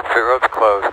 Pit road's closed.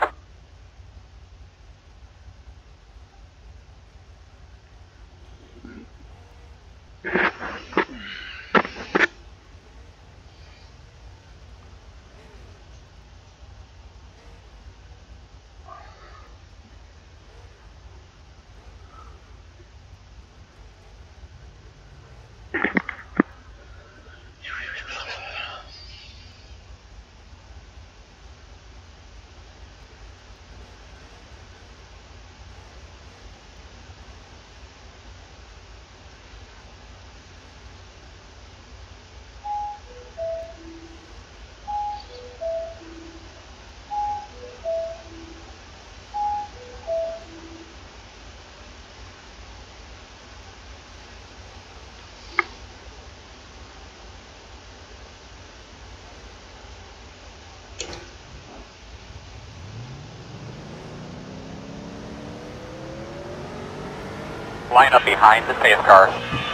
Line up behind the safe car.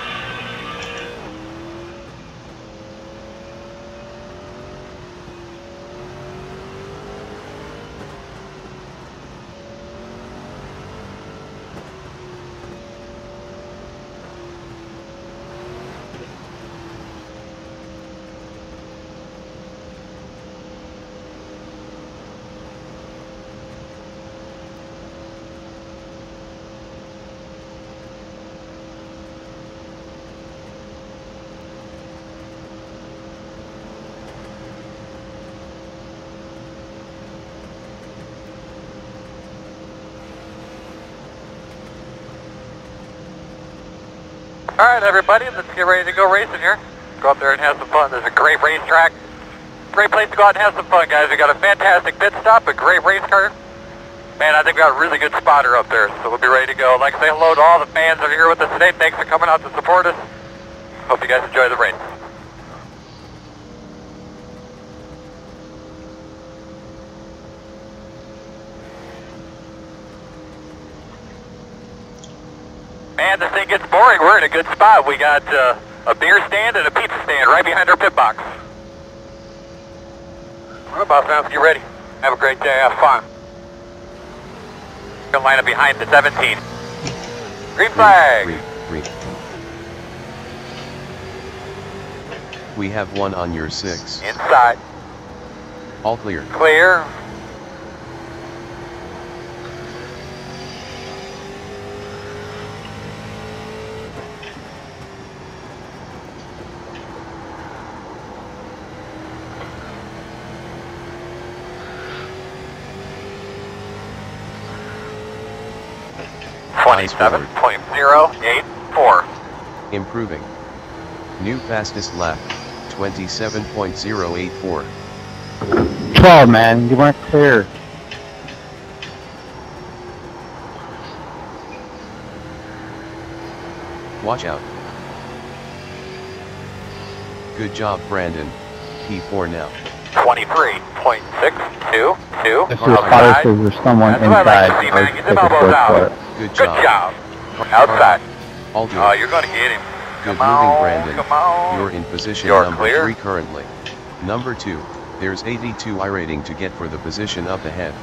Alright everybody, let's get ready to go racing here. Go up there and have some fun. There's a great racetrack. Great place to go out and have some fun, guys. We got a fantastic pit stop, a great race car. Man, I think we got a really good spotter up there, so we'll be ready to go. I'd like to say hello to all the fans that are here with us today. Thanks for coming out to support us. Hope you guys enjoy the race. Man, this thing gets boring. We're in a good spot. We got a beer stand and a pizza stand right behind our pit box. All right, boss man, get ready. Have a great day. Have fun. Gonna line up behind the 17. Green flag. Green. We have one on your 6. Inside. All clear. Clear. Eyes forward. 27.084. Improving. New fastest lap, 27.084. 12, man, you weren't clear. Watch out. Good job, Brandon. P4 now. 23.622. If your spotter says there's someone That's what I like to inside, see, I man. would Get take them a elbows word out. for it. Good Good job. job. Outside. All good. Oh, you're going to get him. Good Come moving, on, Brandon. come on. You're in position You're number clear. 3 currently. Number 2, there's 82 iRating to get for the position up ahead.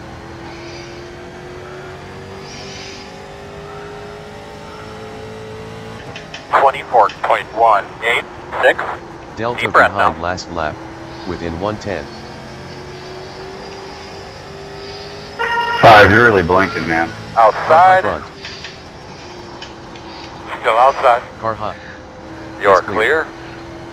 .186. Delta Deep breath behind now. last lap, within 110. 5, you're really blinking, man. Outside. Front. Still outside. Car hot. You're It's clear. clear.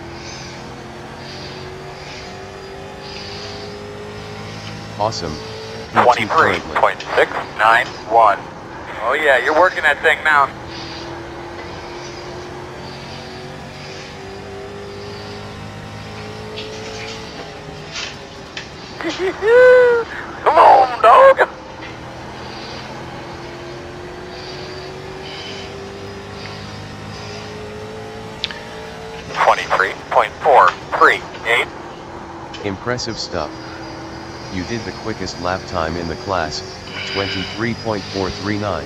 Awesome. P2 currently. 23.691. Oh yeah, you're working that thing now. Come on, dog. .438. Impressive stuff. You did the quickest lap time in the class, 23.439.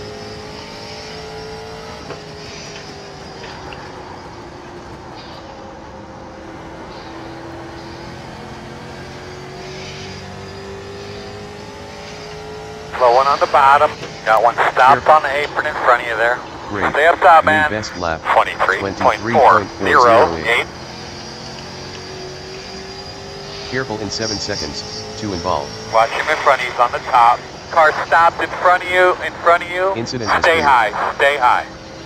Slow one on the bottom. Got one stopped on the apron in front of you there. Great. Stay up top, New man. best lap. 23.408. Careful in 7 seconds. 2 involved. Watch him in front of you. He's on the top. Car stopped in front of you. In front of you. Incident has Stay cleared. high. Stay high.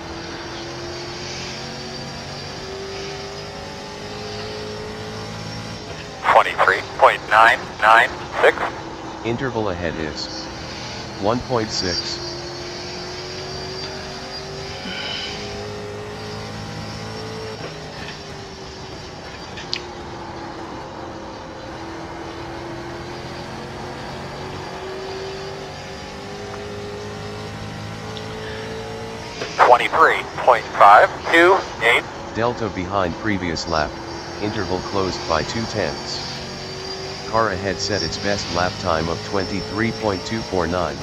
.996. Interval ahead is 1.6. .528. Delta behind previous lap. Interval closed by 0.2. Car ahead set its best lap time of 23.249.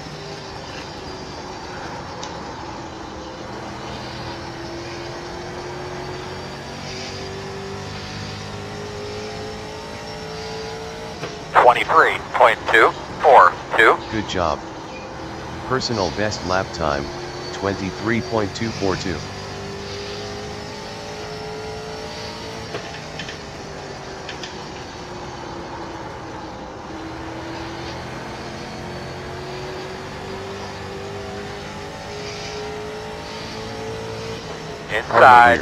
.23.242. Good job. Personal best lap time, 23.242. Inside,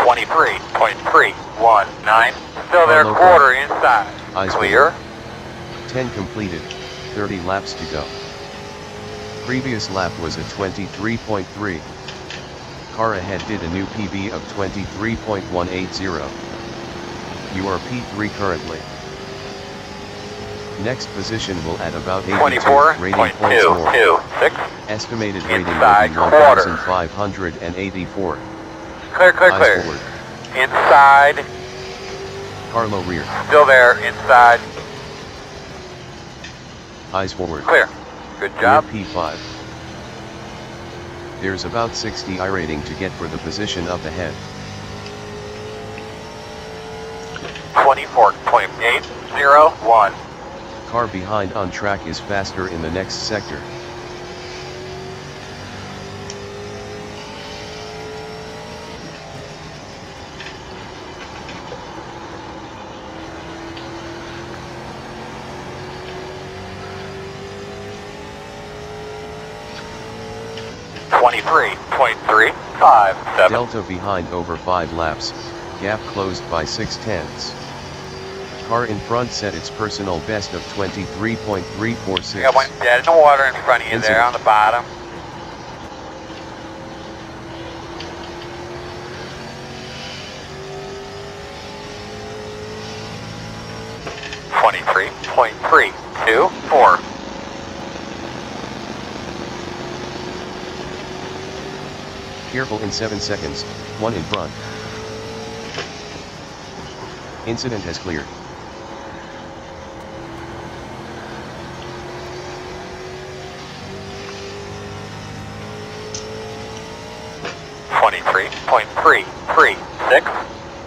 23.319. Still there, Carlo quarter inside. Eyes Clear. 10 completed, 30 laps to go. Previous lap was a 23.3. Car ahead did a new PB of 23.180. You are P3 currently. Next position will add about 82 rating points more. 24.226. Estimated rating Inside will be quarter. 1,584. Clear, clear, Eyes clear. forward. Inside. Carlo rear. Still there, inside. Eyes forward. Clear. Good job. Rear P5. There's about 60 iRating to get for the position up ahead. 24.801. Car behind on track is faster in the next sector. .357. Delta behind over 5 laps, gap closed by 0.6. Car in front set its personal best of 23.346. Got one dead in the water in front of you there on the bottom. .324. Careful in 7 seconds, 1 in front. Incident has cleared. .336.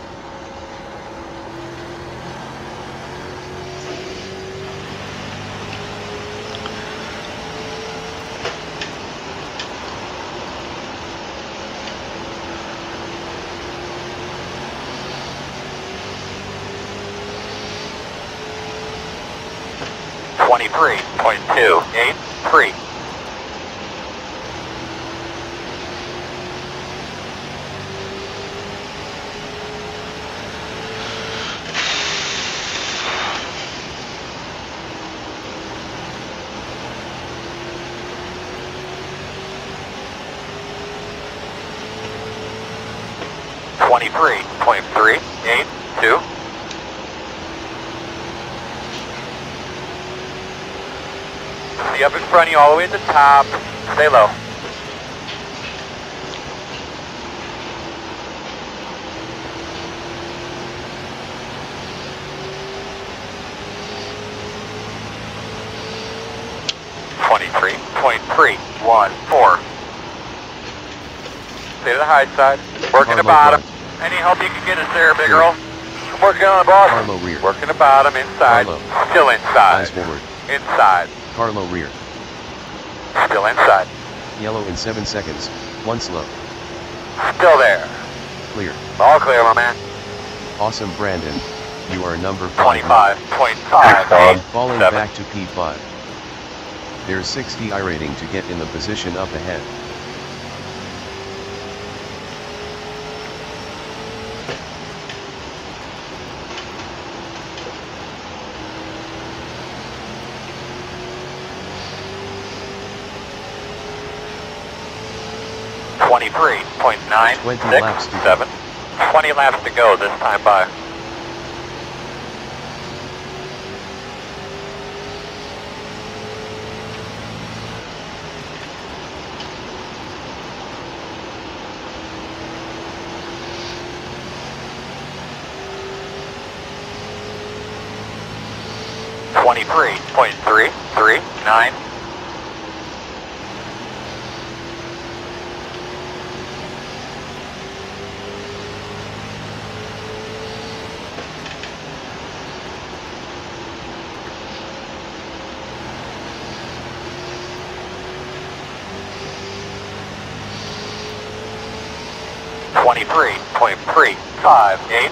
.283. .382. See up in front of you all the way at the top. Stay low. .314. Stay to the high side. Working the bottom. Any help you can get us there, big girl? I'm working on the bottom. Carlo rear. Working the bottom, inside. Carlo. Still inside. Eyes forward. Inside. Carlo rear. Still inside. Yellow in 7 seconds. 1 slow. Still there. Clear. All clear, my man. Awesome, Brandon. You are number 5. 25.5. Falling back to P5. There's 60 iRating to get in the position up ahead. .9, 20 6, laps to 7. 20 laps to go this time by. .339. .358.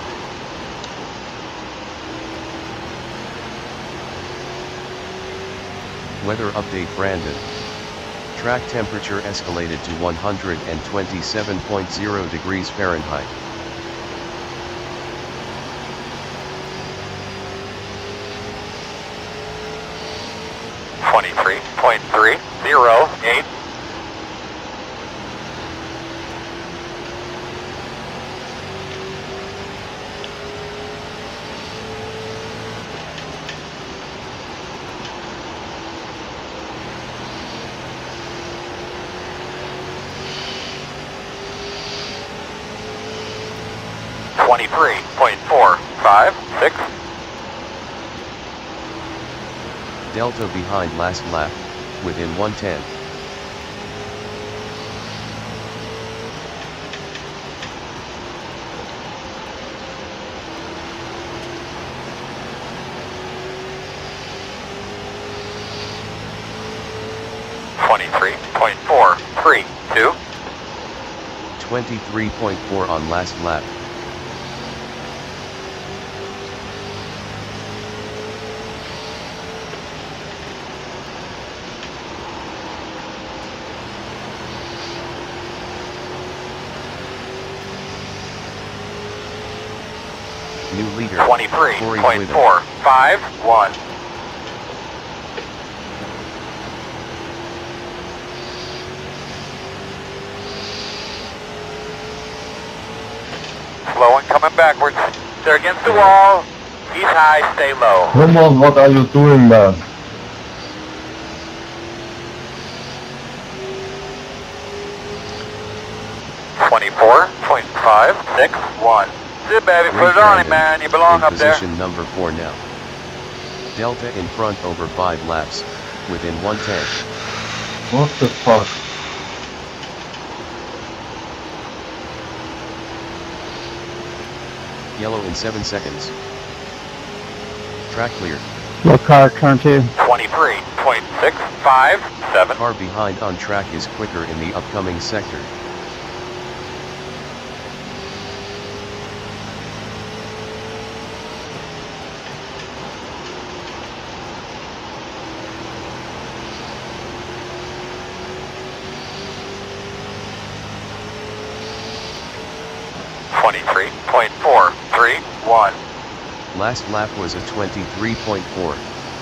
Weather update, Brandon. Track temperature escalated to 127.0 degrees Fahrenheit. .308. .456. Delta behind last lap, within 110. .432. 23.4 on last lap. New leader, 23.451. Slow and coming backwards. They're against the wall. He's high, stay low. Come on, what are you doing, man? .561. Sit, baby, put it on him, man. You belong up there. Position number 4 now. Delta in front over 5 laps, within 110. What the fuck? Yellow in 7 seconds. Track clear. What car, turn 2? 23.657. Car behind on track is quicker in the upcoming sector. .431. Last lap was a 23.4.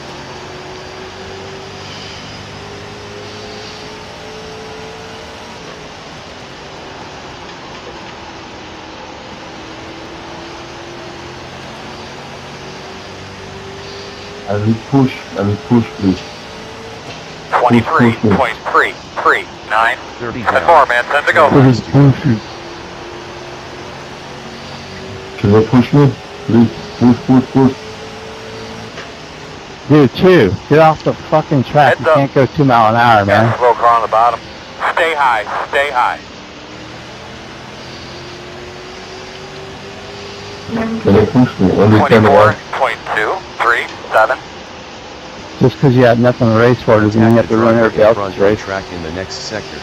I will push, please. 23.339. 30 10 down. more, man. 10 to go. Please push it. Can you push me? Please, push. Dude, 2, get off the fucking track. Heads You up. can't go 2 miles an hour, Yeah, man. slow car on the bottom. Stay high, stay high. Can you push me? Only 10 more. 24.237. Just because you had nothing to race for doesn't mean you have to run everybody else's front race. track in the next sector.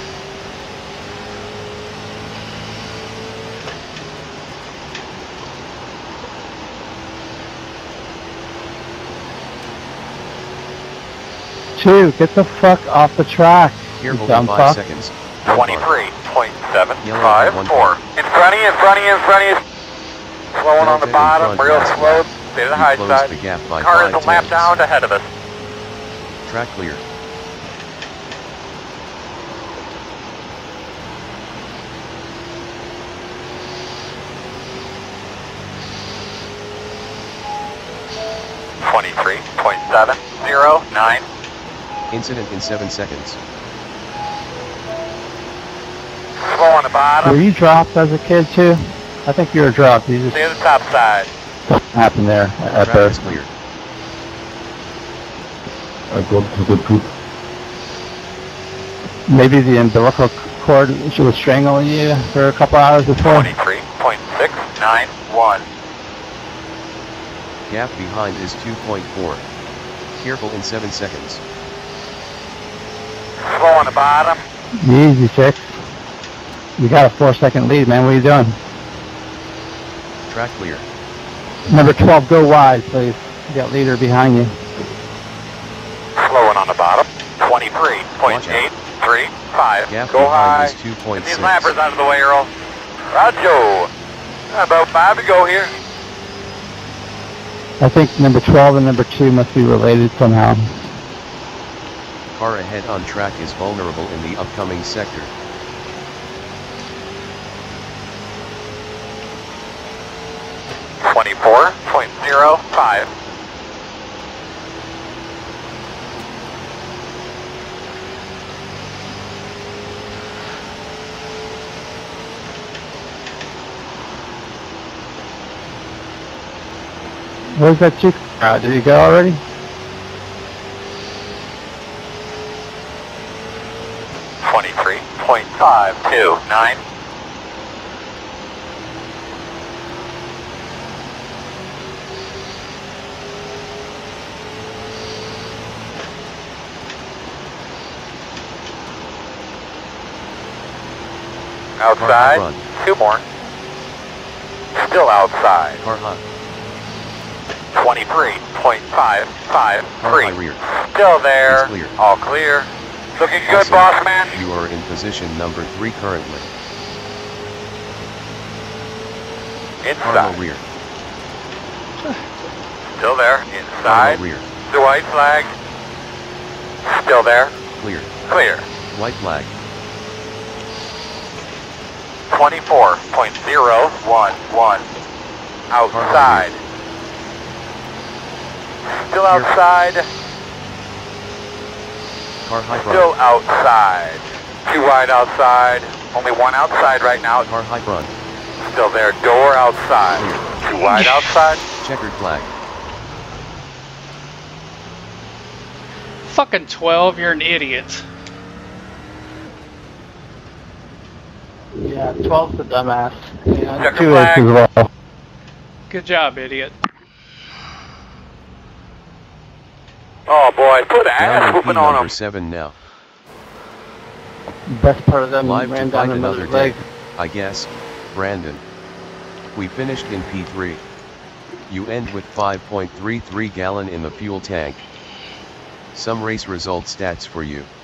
Two, get the fuck off the track. Here you will dumb be 5 fuck. seconds. 23.754. In front of you, in front of you, in front of you. Slowing on the bottom, real slow. Stay to the high side. The gap by Car is 5 a lap tenths. down ahead of us. Track clear. .709. Incident in 7 seconds. Slow on the bottom. Were you dropped as a kid too? I think you were dropped. You just Stay to the top side. something happened there at Track birth. is clear. I got to the pit. Maybe the umbilical cord was strangling you for a couple hours before. 23.691. Gap behind is 2.4. Careful in 7 seconds. Slow on the bottom. Easy fix. You got a 4-second lead, man. What are you doing? Track clear. Number 12, go wide, please. You got leader behind you. Slowing on the bottom. 23.835. Gap Go high. behind is 2.6. Get these lappers out of the way, Earl. Roger. About 5 to go here. I think number 12 and number 2 must be related somehow. Car ahead on track is vulnerable in the upcoming sector. .05. Where's that chick? Did he go already? .529. Outside. Run. 2 more. Still outside. Car hot. 23.553. rear. Still there. It's clear. All clear. Looking good, Awesome. boss man. You are in position number 3 currently. Cargo Inside. rear. Still there. Cargo Inside. rear. The white flag. Still there. Clear. Clear. White flag. 24.011. Outside. Still outside. Car high Still front. outside. 2 wide outside. Only 1 outside right now. Car high front. Still there. Door outside. 2 wide outside. Checkered flag. Fucking 12, you're an idiot. Yeah, 12's the dumbass. Yeah, Checker 2 flag. is as well. Good job, idiot. Oh boy, put an Down ass in P whooping on number him. 7 now. Best part of them Live ran to down fight another another day, leg. I guess, Brandon. We finished in P3. You end with 5.33 gallon in the fuel tank. Some race result stats for you.